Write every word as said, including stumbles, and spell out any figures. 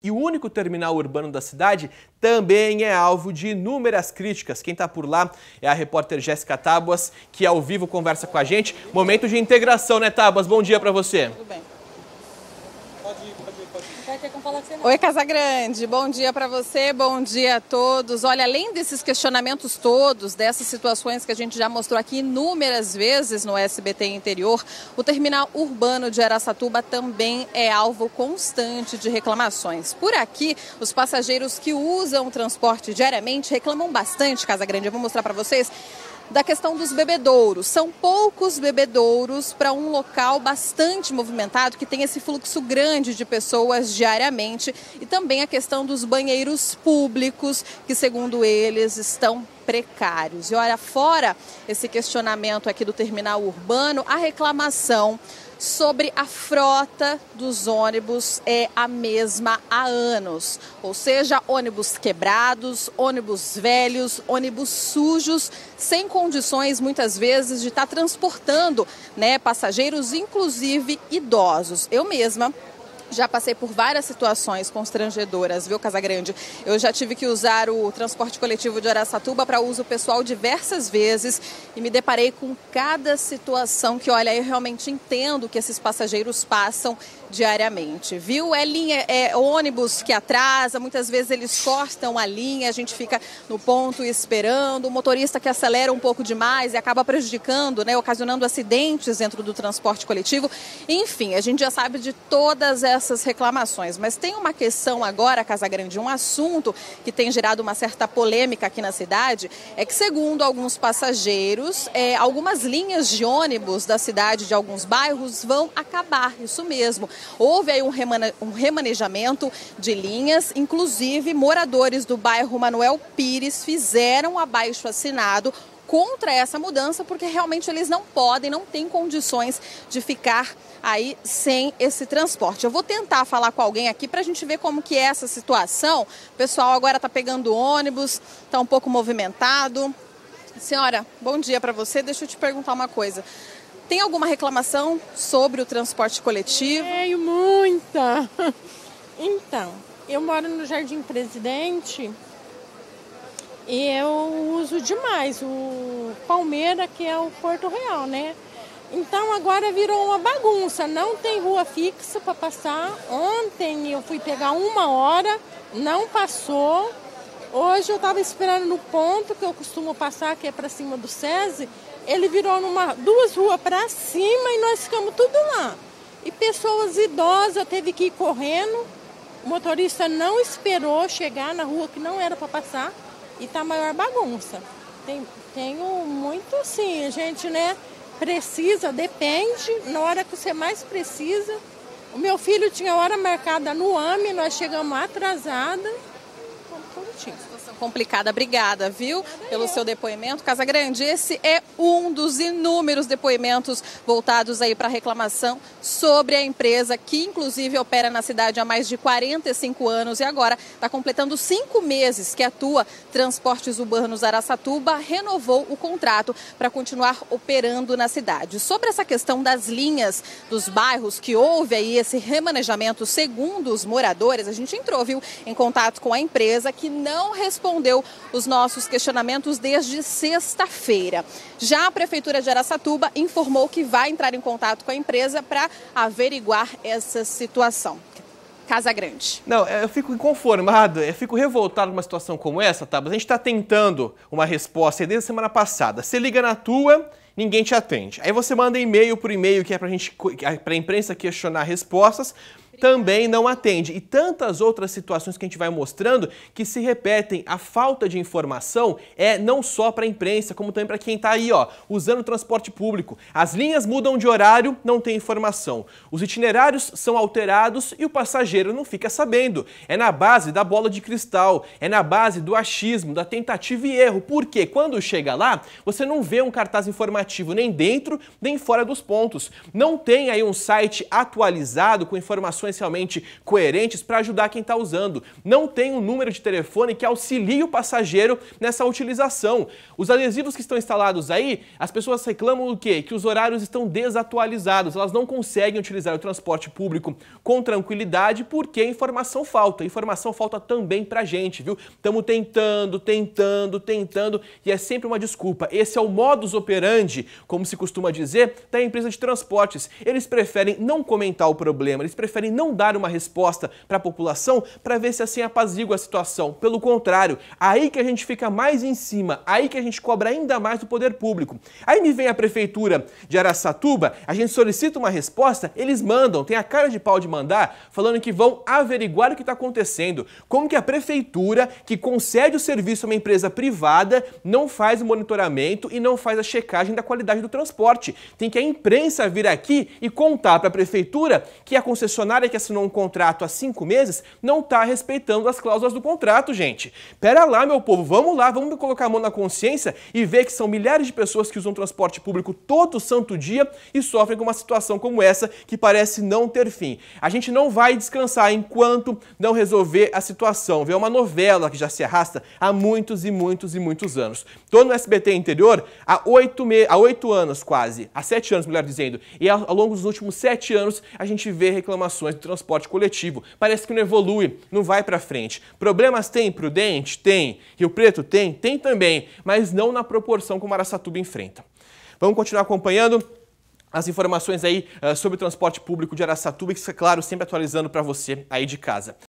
e o único terminal urbano da cidade, também é alvo de inúmeras críticas. Quem está por lá é a repórter Jéssica Tábuas, que ao vivo conversa com a gente. Momento de integração, né, Tábuas? Bom dia para você. Tudo bem. Oi, Casagrande, bom dia para você, bom dia a todos. Olha, além desses questionamentos todos, dessas situações que a gente já mostrou aqui inúmeras vezes no S B T Interior, o terminal urbano de Araçatuba também é alvo constante de reclamações. Por aqui, os passageiros que usam o transporte diariamente reclamam bastante, Casagrande. Eu vou mostrar para vocês da questão dos bebedouros. São poucos bebedouros para um local bastante movimentado, que tem esse fluxo grande de pessoas diariamente. E também a questão dos banheiros públicos, que segundo eles estão precários. E olha, fora esse questionamento aqui do terminal urbano, a reclamação sobre a frota dos ônibus é a mesma há anos. Ou seja, ônibus quebrados, ônibus velhos, ônibus sujos, sem condições muitas vezes de estar transportando, né, passageiros, inclusive idosos. Eu mesma já passei por várias situações constrangedoras, viu, Casagrande? Eu já tive que usar o transporte coletivo de Araçatuba para uso pessoal diversas vezes e me deparei com cada situação que, olha, eu realmente entendo que esses passageiros passam diariamente, viu? É linha, é ônibus que atrasa, muitas vezes eles cortam a linha, a gente fica no ponto esperando, o motorista que acelera um pouco demais e acaba prejudicando, né, ocasionando acidentes dentro do transporte coletivo. Enfim, a gente já sabe de todas essas reclamações, mas tem uma questão agora, Casagrande, um assunto que tem gerado uma certa polêmica aqui na cidade, é que segundo alguns passageiros, é, algumas linhas de ônibus da cidade, de alguns bairros, vão acabar, isso mesmo. Houve aí um, remane um remanejamento de linhas, inclusive moradores do bairro Manuel Pires fizeram abaixo-assinado contra essa mudança, porque realmente eles não podem, não têm condições de ficar aí sem esse transporte. Eu vou tentar falar com alguém aqui para a gente ver como que é essa situação. O pessoal agora está pegando ônibus, está um pouco movimentado. Senhora, bom dia para você. Deixa eu te perguntar uma coisa. Tem alguma reclamação sobre o transporte coletivo? Tenho muita. Então, eu moro no Jardim Presidente e eu uso demais o Palmeira, que é o Porto Real, né? Então agora virou uma bagunça, não tem rua fixa para passar. Ontem eu fui pegar uma hora, não passou. Hoje eu estava esperando no ponto que eu costumo passar, que é para cima do SESI. Ele virou numa, duas ruas para cima e nós ficamos tudo lá. E pessoas idosas, eu teve que ir correndo. O motorista não esperou chegar na rua que não era para passar. E tá a maior bagunça. Tem, tenho muito assim, a gente, né, precisa, depende, na hora que você mais precisa. O meu filho tinha hora marcada no A M E, nós chegamos atrasada. Complicada, obrigada, viu, pelo seu depoimento. Casagrande, esse é um dos inúmeros depoimentos voltados aí para reclamação sobre a empresa que inclusive opera na cidade há mais de quarenta e cinco anos e agora está completando cinco meses que atua Transportes Urbanos Araçatuba, renovou o contrato para continuar operando na cidade. Sobre essa questão das linhas dos bairros, que houve aí esse remanejamento segundo os moradores, a gente entrou, viu, em contato com a empresa que não respondeu respondeu os nossos questionamentos desde sexta-feira. Já a Prefeitura de Araçatuba informou que vai entrar em contato com a empresa para averiguar essa situação. Casagrande. Não, eu fico inconformado, eu fico revoltado numa situação como essa, tá? Mas a gente está tentando uma resposta desde a semana passada. Você liga na tua, ninguém te atende. Aí você manda e-mail por e-mail, que é pra gente, pra imprensa questionar respostas, também não atende. E tantas outras situações que a gente vai mostrando que se repetem. A falta de informação é não só para a imprensa, como também para quem está aí, ó, usando o transporte público. As linhas mudam de horário, não tem informação. Os itinerários são alterados e o passageiro não fica sabendo. É na base da bola de cristal, é na base do achismo, da tentativa e erro. Porque quando chega lá, você não vê um cartaz informativo nem dentro, nem fora dos pontos. Não tem aí um site atualizado com informações informações realmente coerentes para ajudar quem está usando. Não tem um número de telefone que auxilie o passageiro nessa utilização. Os adesivos que estão instalados aí, as pessoas reclamam o quê? Que os horários estão desatualizados, elas não conseguem utilizar o transporte público com tranquilidade porque a informação falta. A informação falta também pra gente, viu? Estamos tentando, tentando, tentando e é sempre uma desculpa. Esse é o modus operandi, como se costuma dizer, da empresa de transportes. Eles preferem não comentar o problema, eles preferem não dar uma resposta para a população para ver se assim apazigua a situação. Pelo contrário, aí que a gente fica mais em cima, aí que a gente cobra ainda mais do poder público. Aí me vem a prefeitura de Araçatuba, a gente solicita uma resposta, eles mandam, tem a cara de pau de mandar, falando que vão averiguar o que está acontecendo. Como que a prefeitura, que concede o serviço a uma empresa privada, não faz o monitoramento e não faz a checagem da qualidade do transporte. Tem que a imprensa vir aqui e contar para a prefeitura que a concessionária que assinou um contrato há cinco meses não está respeitando as cláusulas do contrato, gente. Pera lá, meu povo, vamos lá, vamos colocar a mão na consciência e ver que são milhares de pessoas que usam transporte público todo santo dia e sofrem com uma situação como essa que parece não ter fim. A gente não vai descansar enquanto não resolver a situação. Vê uma novela que já se arrasta há muitos e muitos e muitos anos. Tô no S B T Interior há oito, me... há oito anos quase, há sete anos, melhor dizendo, e ao longo dos últimos sete anos a gente vê reclamações do transporte coletivo. Parece que não evolui, não vai para frente. Problemas tem, Prudente? Tem. Rio Preto tem? Tem também, mas não na proporção como Araçatuba enfrenta. Vamos continuar acompanhando as informações aí uh, sobre o transporte público de Araçatuba, que, é claro, sempre atualizando para você aí de casa.